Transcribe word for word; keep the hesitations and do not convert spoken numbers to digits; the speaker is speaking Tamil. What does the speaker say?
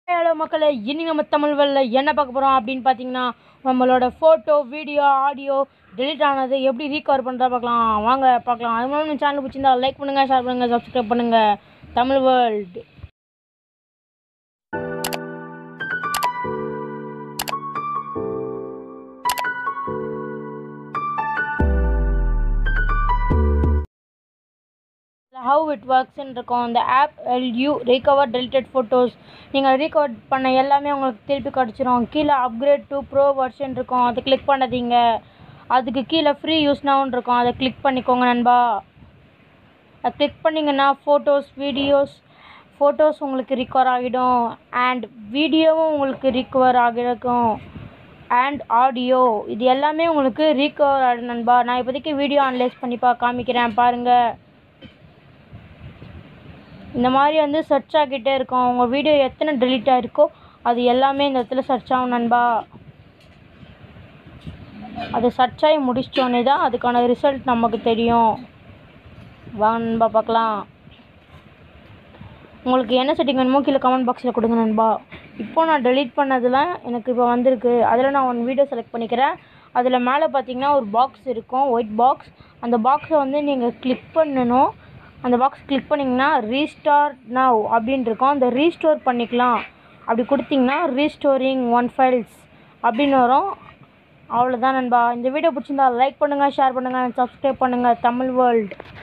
ஹலோ மக்களே, இனி நம்ம தமிழ் வேர்ல்டில் என்ன பார்க்க போகிறோம் அப்படின்னு பார்த்தீங்கன்னா, நம்மளோட ஃபோட்டோ வீடியோ ஆடியோ டெலிட் ஆனது எப்படி ரீகவர் பண்ணுறதா பார்க்கலாம். வாங்க பார்க்கலாம். அது மாதிரி நம்ம சேனல் பிடிச்சிருந்தா லைக் பண்ணுங்கள், ஷேர் பண்ணுங்கள், சப்ஸ்கிரைப் பண்ணுங்கள். Tamil world how it works ன்னு இருக்கும். இந்த app you recover deleted photos. நீங்கள் ரீகவர் பண்ண எல்லாமே உங்களுக்கு திருப்பி கிடச்சிரும். கீழே அப்கிரேட் டு ப்ரோ வெர்ஷன் இருக்கும், அதை கிளிக் பண்ணாதீங்க. அதுக்கு கீழே ஃப்ரீ யூஸ் நவுன்னு இருக்கும், அதை கிளிக் பண்ணிக்கோங்க நண்பா. அதை கிளிக் பண்ணிங்கன்னா ஃபோட்டோஸ் வீடியோஸ் ஃபோட்டோஸ் உங்களுக்கு ரிகவர் ஆகிடும், அண்ட் வீடியோவும் உங்களுக்கு ரிகவர் ஆகிருக்கும், அண்ட் ஆடியோ இது எல்லாமே உங்களுக்கு ரீகவர் ஆகிடும் நண்பா. நான் இப்போதைக்கு வீடியோ அனலைஸ் பண்ணிப்பா காமிக்கிறேன் பாருங்கள். இந்த மாதிரி வந்து சர்ச் ஆகிட்டே இருக்கும். உங்கள் வீடியோ எத்தனை டெலீட் ஆகிருக்கோ அது எல்லாமே இந்த இடத்துல சர்ச் ஆகும் நண்பா. அது சர்ச் ஆகி முடிச்சிட்டோன்னே தான் அதுக்கான ரிசல்ட் நமக்கு தெரியும். வாங்க நண்பா பார்க்கலாம். உங்களுக்கு என்ன செட்டிங் வேணுமோ கீழே கமெண்ட் பாக்ஸில் கொடுங்க நண்பா. இப்போ நான் டெலீட் பண்ணதெல்லாம் எனக்கு இப்போ வந்திருக்கு. அதில் நான் ஒன் வீடியோ செலக்ட் பண்ணிக்கிறேன். அதில் மேலே பார்த்தீங்கன்னா ஒரு பாக்ஸ் இருக்கும், ஒயிட் பாக்ஸ். அந்த பாக்ஸை வந்து நீங்கள் கிளிக் பண்ணணும். அந்த பாக்ஸ் கிளிக் பண்ணிங்கன்னா ரீஸ்டார்ட் நவ் அப்படின்னு இருக்கும். அந்த ரீஸ்டோர் பண்ணிக்கலாம் அப்படி கொடுத்திங்கன்னா ரீஸ்டோரிங் ஒன் ஃபைல்ஸ் அப்படின்னு வரும். அவ்வளோதான் நண்பா. இந்த வீடியோ பிடிச்சிருந்தா லைக் பண்ணுங்கள், ஷேர் பண்ணுங்கள், சப்ஸ்கிரைப் பண்ணுங்கள். தமிழ் வேர்ல்டு.